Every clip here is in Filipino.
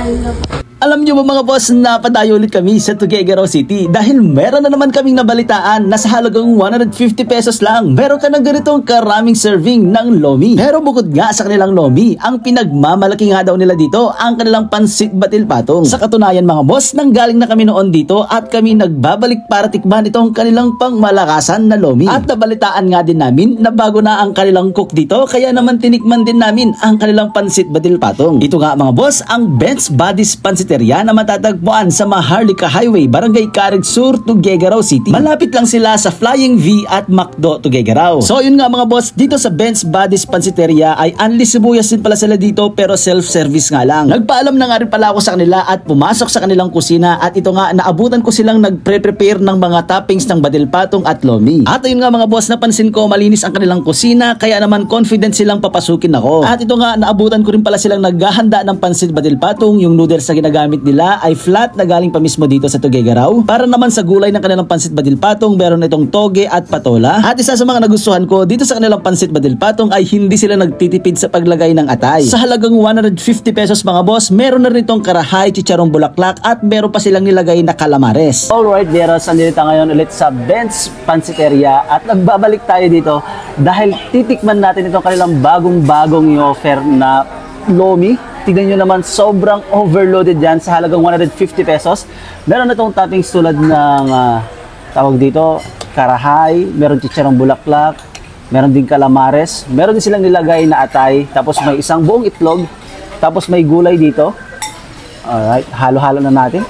Hello. Alam nyo ba mga boss, napadayo ulit kami sa Tuguegarao City dahil meron na naman kaming nabalitaan na sa halagang 150 pesos lang meron ka ng ganitong karaming serving ng lomi. Pero bukod nga sa kanilang lomi, ang pinagmamalaki nga daw nila dito ang kanilang pansit batil patong. Sa katunayan mga boss, nanggaling na kami noon dito at kami nagbabalik para tikman itong kanilang pangmalakasan na lomi. At nabalitaan nga din namin na bago na ang kanilang cook dito, kaya naman tinikman din namin ang kanilang pansit batil patong. Ito nga mga boss, ang Ben's Buddies Pansiteria na matatagpuan sa Maharlika Highway, Barangay Carig Sur, Tuguegarao City. Malapit lang sila sa Flying V at McDo, Tuguegarao. So yun nga mga boss, dito sa Ben's Buddies Pansiteria ay unli sibuyas din pala sila dito pero self-service nga lang. Nagpaalam na nga rin pala ako sa kanila at pumasok sa kanilang kusina at ito nga naabutan ko silang nagpre-prepare ng mga toppings ng batil patong at lomi. At ayun nga mga boss, napansin ko malinis ang kanilang kusina kaya naman confident silang papasukin ako. At ito nga naabutan ko rin pala silang naghahanda ng pansit batil patong. Yung noodles na ginagamit nila ay flat na galing pa mismo dito sa Tuguegarao. Para naman sa gulay ng kanilang pansit batil patong, meron itong toge at patola. At isa sa mga nagustuhan ko dito sa kanilang pansit batil patong ay hindi sila nagtitipid sa paglagay ng atay. Sa halagang 150 pesos mga boss, meron na rin itong karahay, chicharong bulaklak at meron pa silang nilagay na calamares. Alright, Deros, andito ngayon ulit sa Ben's Pansiteria at nagbabalik tayo dito dahil titikman natin itong kanilang bagong-bagong i-offer na lomi. Tignan nyo naman, sobrang overloaded yan sa halagang 150 pesos. Meron na itong toppings tulad ng tawag dito, karahay, meron chicharong bulaklak, meron din calamares, meron din silang nilagay na atay, tapos may isang buong itlog, tapos may gulay dito. Alright, halo-halo na natin.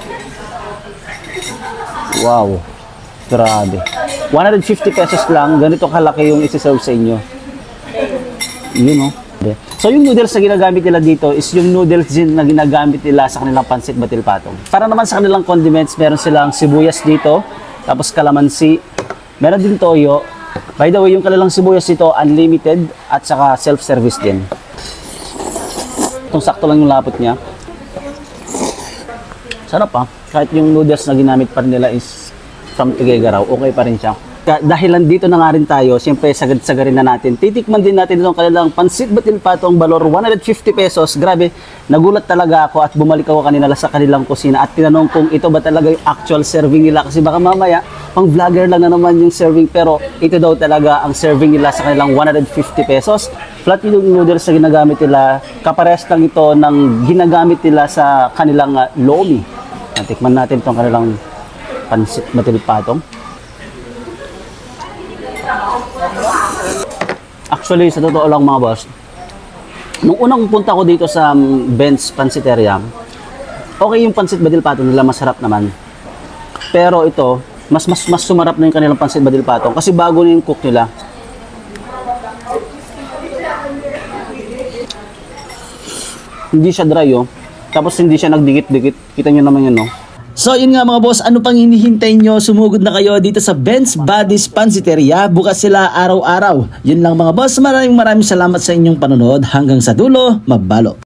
Wow, grabe. 150 pesos lang, ganito kalaki yung isi-serve sa inyo. Yun o. So yung noodles na ginagamit nila dito is yung noodles din na ginagamit nila sa kanilang pansit batil patong. Para naman sa kanilang condiments, meron silang sibuyas dito, tapos kalamansi, meron din toyo. By the way, yung kanilang sibuyas dito, unlimited at saka self-service din. Itong sakto lang yung lapot niya. Sarap pa. Kahit yung noodles na ginamit pa nila is from Tuguegarao, okay pa rin siya. Dahil nandito na nga rin tayo, siyempre sagad-sagarin na natin. Titikman din natin itong kanilang pansit batil patong, balor 150 pesos. Grabe, nagulat talaga ako at bumalik ako kanina sa kanilang kusina at tinanong kung ito ba talaga yung actual serving nila. Kasi baka mamaya, pang vlogger lang na naman yung serving, pero ito daw talaga ang serving nila sa kanilang 150 pesos. Flat yung noodles na ginagamit nila, kapares lang ito ng ginagamit nila sa kanilang lomi. Tikman natin itong kanilang pansit batil patong. Actually, sa totoo lang mga boss, nung unang punta ko dito sa Ben's Pansiteria, okay yung pansit batil patong nila, masarap naman. Pero ito, mas sumarap na yung kanilang pansit batil patong kasi bago na yung cook nila. Hindi siya dry oh. Tapos hindi siya nagdikit-dikit. Kita nyo naman yun no. So yun nga mga boss, ano pang hinihintay nyo? Sumugod na kayo dito sa Ben's Buddies Pansiteria. Bukas sila araw-araw. Yun lang mga boss, maraming salamat sa inyong panonood. Hanggang sa dulo, mabalo.